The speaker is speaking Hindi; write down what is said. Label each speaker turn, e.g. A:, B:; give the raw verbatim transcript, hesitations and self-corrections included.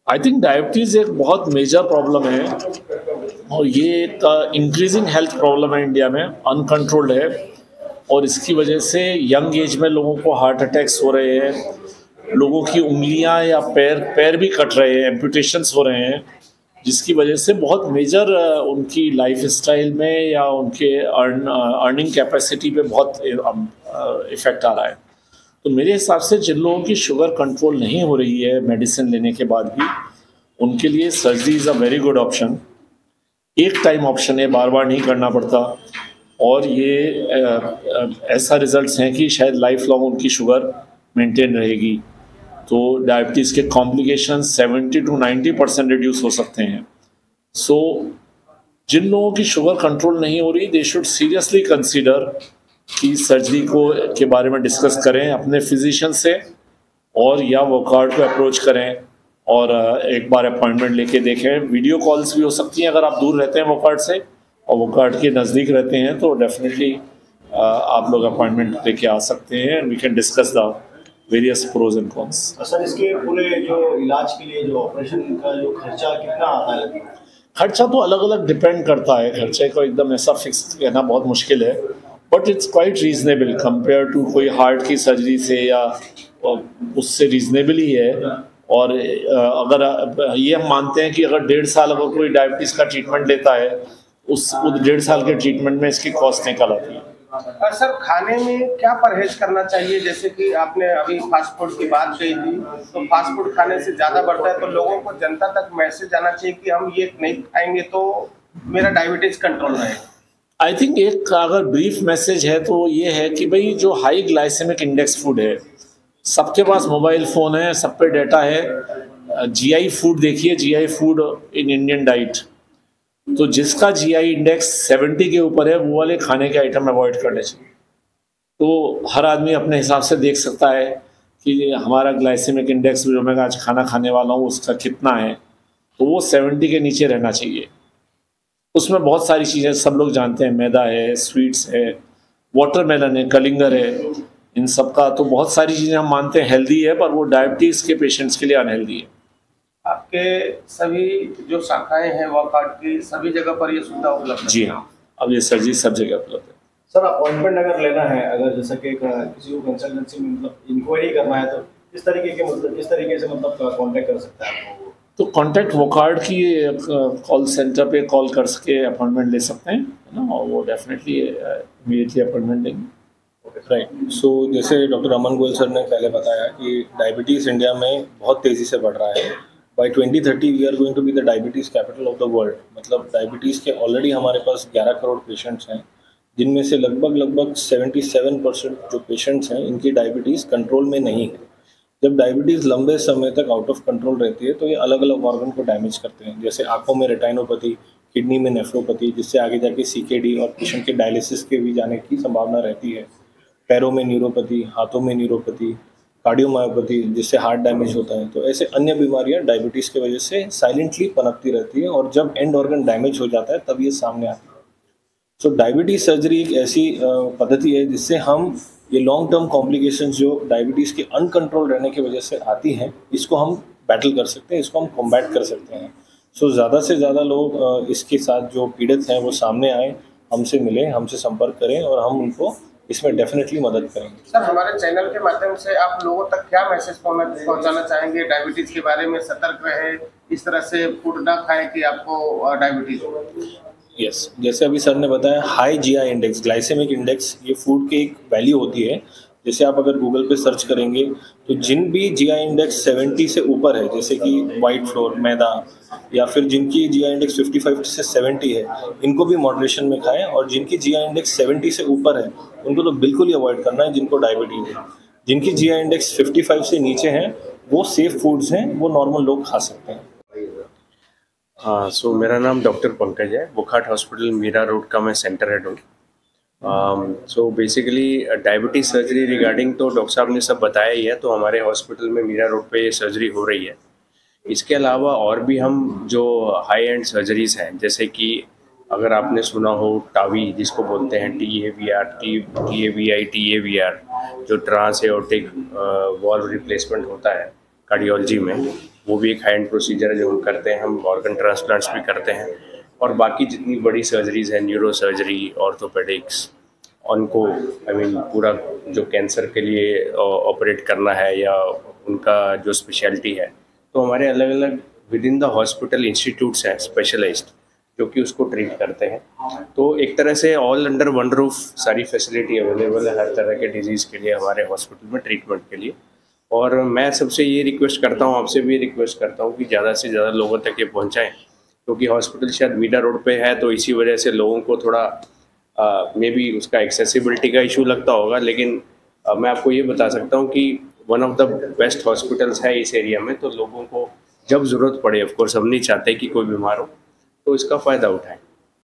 A: आई थिंक डायबिटीज़ एक बहुत मेजर प्रॉब्लम है और ये एक इंक्रीजिंग हेल्थ प्रॉब्लम है इंडिया में, अनकंट्रोल्ड है। और इसकी वजह से यंग एज में लोगों को हार्ट अटैक्स हो रहे हैं, लोगों की उंगलियां या पैर पैर भी कट रहे हैं, एम्पुटेशंस हो रहे हैं, जिसकी वजह से बहुत मेजर उनकी लाइफ स्टाइल में या उनके अर्न अर्निंग कैपेसिटी पे बहुत इफ़ेक्ट आ रहा है। तो मेरे हिसाब से जिन लोगों की शुगर कंट्रोल नहीं हो रही है मेडिसिन लेने के बाद भी, उनके लिए surgery is a very good option. एक टाइम ऑप्शन है, बार बार नहीं करना पड़ता, और ये आ, आ, ऐसा रिजल्ट्स हैं कि शायद लाइफ लॉन्ग उनकी शुगर मेंटेन रहेगी। तो डायबिटीज़ के complication seventy to ninety percent reduce हो सकते हैं। सो so, जिन लोगों की शुगर कंट्रोल नहीं हो रही, दे शुड सीरियसली कंसीडर कि सर्जरी को के बारे में डिस्कस करें अपने फिजिशियन से, और या वर्कआउट को अप्रोच करें और एक बार अपॉइंटमेंट लेके देखें। वीडियो कॉल्स भी हो सकती हैं अगर आप दूर रहते हैं वर्कआउट से, और वर्कआउट के नज़दीक रहते हैं तो डेफिनेटली आप लोग अपॉइंटमेंट लेके आ सकते हैं, we can discuss the various pros and cons.
B: Sir, इसके पूरे जो इलाज के लिए जो ऑपरेशन का जो खर्चा कितना आता है?
A: खर्चा तो अलग अलग डिपेंड करता है, खर्चे को एकदम ऐसा फिक्स कहना बहुत मुश्किल है, but it's quite reasonable compare to कोई हार्ट की सर्जरी से, या उससे रीजनेबल ही है। और अगर ये हम मानते हैं कि अगर डेढ़ साल अगर कोई डायबिटीज़ का ट्रीटमेंट लेता है, उस डेढ़ साल के ट्रीटमेंट में इसकी कॉस्ट निकल आती है।
C: और सर, खाने में क्या परहेज करना चाहिए? जैसे कि आपने अभी फास्ट फूड की बात कही थी, तो फास्ट फूड खाने से ज़्यादा बढ़ता है, तो लोगों को, जनता तक मैसेज आना चाहिए कि हम ये नहीं खाएंगे तो मेरा डायबिटीज़ कंट्रोल रहेगा।
A: आई थिंक एक अगर ब्रीफ मैसेज है तो ये है कि भाई जो हाई ग्लाइसेमिक इंडेक्स फूड है, सबके पास मोबाइल फ़ोन है, सब पे डाटा है। जीआई फूड देखिए, GI food in Indian diet, तो जिसका जीआई इंडेक्स सेवेंटी के ऊपर है वो वाले खाने के आइटम अवॉइड करने चाहिए। तो हर आदमी अपने हिसाब से देख सकता है कि हमारा ग्लाइसेमिक इंडेक्स जो मैं आज खाना खाने वाला हूँ उसका कितना है, तो वो सेवेंटी के नीचे रहना चाहिए। उसमें बहुत सारी चीज़ें सब लोग जानते हैं, मैदा है, स्वीट्स है, वाटरमेलन है, कलिंगर है, इन सब का तो बहुत सारी चीज़ें हम मानते हैं हेल्दी है, पर वो डायबिटीज़ के पेशेंट्स के लिए अनहेल्दी है।
C: आपके सभी जो शाखाएं हैं वर्कआउट की, सभी जगह पर ये सुविधा उपलब्ध है?
A: जी हाँ, अब ये सर्जरी सब जगह उपलब्ध है।
B: सर, अपॉइंटमेंट अगर लेना है, अगर जैसा कि किसी को कंसल्टेंसी में मतलब इंक्वायरी करना है, तो किस तरीके के मतलब किस तरीके से मतलब कांटेक्ट कर सकता है आपको?
A: तो कांटेक्ट वोकार्ड की कॉल सेंटर पे कॉल कर सके अपॉइंटमेंट ले सकते हैं, है ना, और वो डेफिनेटली इमीडिएटली अपॉइंटमेंट लेंगे।
D: राइट। सो जैसे डॉक्टर अमन गोयल सर ने पहले बताया कि डायबिटीज़ इंडिया में बहुत तेज़ी से बढ़ रहा है। By twenty thirty we are going to be the diabetes capital of the world. मतलब डायबिटीज़ के ऑलरेडी हमारे पास ग्यारह करोड़ पेशेंट्स हैं, जिनमें से लगभग लगभग सतहत्तर परसेंट जो पेशेंट्स हैं इनकी डायबिटीज़ कंट्रोल में नहीं है। जब डायबिटीज़ लंबे समय तक आउट ऑफ कंट्रोल रहती है तो ये अलग अलग ऑर्गन को डैमेज करते हैं, जैसे आंखों में रेटाइनोपैथी, किडनी में नेफ्रोपैथी, जिससे आगे जाके सीकेडी और पेशेंट के डायलिसिस के भी जाने की संभावना रहती है, पैरों में न्यूरोपैथी, हाथों में न्यूरोपैथी, कार्डियोमायोपैथी, जिससे हार्ट डैमेज होता है। तो ऐसे अन्य बीमारियां डायबिटीज़ की वजह से साइलेंटली पनपती रहती है, और जब एंड ऑर्गन डैमेज हो जाता है तब ये सामने आती है। सो डायबिटीज़ सर्जरी एक ऐसी पद्धति है जिससे हम ये लॉन्ग टर्म कॉम्प्लिकेशंस जो डायबिटीज़ के अनकंट्रोल रहने की वजह से आती हैं, इसको हम बैटल कर सकते हैं, इसको हम कॉम्बैट कर सकते हैं। सो ज़्यादा से ज़्यादा लोग इसके साथ जो पीड़ित हैं वो सामने आए, हमसे मिलें, हमसे संपर्क करें, और हम उनको इसमें डेफिनेटली मदद करेंगे।
C: सर, हमारे चैनल के माध्यम से आप लोगों तक क्या मैसेज पहुंचाना चाहेंगे? डायबिटीज़ के बारे में सतर्क रहे, इस तरह से फूड ना खाएं कि आपको डायबिटीज़ हो।
D: Yes yes. जैसे अभी सर ने बताया, high GI index, glycemic index, ये फूड की एक वैल्यू होती है। जैसे आप अगर गूगल पे सर्च करेंगे तो जिन भी जीआई इंडेक्स सेवेंटी से ऊपर है, जैसे कि वाइट फ्लोर, मैदा, या फिर जिनकी जीआई इंडेक्स पचपन से सत्तर है, इनको भी मॉडरेशन में खाएं, और जिनकी जीआई इंडेक्स सत्तर से ऊपर है उनको तो बिल्कुल ही अवॉइड करना है, जिनको डायबिटीज़ है। जिनकी जीआई इंडेक्स पचपन से नीचे हैं वो सेफ फूड्स हैं, वो नॉर्मल लोग खा सकते हैं।
E: हाँ, सो मेरा नाम डॉक्टर पंकज है, वोकार्ड हॉस्पिटल मीरा रोड का मैं सेंटर हेड हूँ। So basically diabetes surgery regarding तो डॉक्टर साहब ने सब बताया ही है, तो हमारे हॉस्पिटल में मीरा रोड पे ये सर्जरी हो रही है। इसके अलावा और भी हम जो हाई एंड सर्जरीज़ हैं, जैसे कि अगर आपने सुना हो टावी, जिसको बोलते हैं T A V R, T T A V I T A V R, जो ट्रांस एओर्टिक वॉल्व रिप्लेसमेंट होता है कार्डियोलॉजी में, वो भी एक हाई एंड प्रोसीजर है जो हम करते हैं। हम ऑर्गन ट्रांसप्लांट्स भी करते हैं, और बाकी जितनी बड़ी सर्जरीज हैं, न्यूरो सर्जरी, ऑर्थोपेडिक्स, उनको आई मीन पूरा जो कैंसर के लिए ऑपरेट करना है या उनका जो स्पेशलिटी है, तो हमारे अलग अलग within the hospital institutes हैं स्पेशलाइज्ड जो कि उसको ट्रीट करते हैं। तो एक तरह से ऑल अंडर वन रूफ सारी फैसिलिटी अवेलेबल है हर तरह के डिजीज़ के लिए हमारे हॉस्पिटल में ट्रीटमेंट के लिए। और मैं सबसे ये रिक्वेस्ट करता हूँ, आपसे भी रिक्वेस्ट करता हूँ कि ज़्यादा से ज़्यादा लोगों तक ये पहुँचाएँ, क्योंकि हॉस्पिटल शायद मीरा रोड पे है, तो इसी वजह से लोगों को थोड़ा मे बी उसका एक्सेसिबिलिटी का इशू लगता होगा। लेकिन uh, मैं आपको ये बता सकता हूँ कि one of the best hospitals है इस एरिया में, तो लोगों को जब ज़रूरत पड़े, ऑफ कोर्स हम नहीं चाहते कि कोई बीमार हो, तो इसका फ़ायदा उठाएं।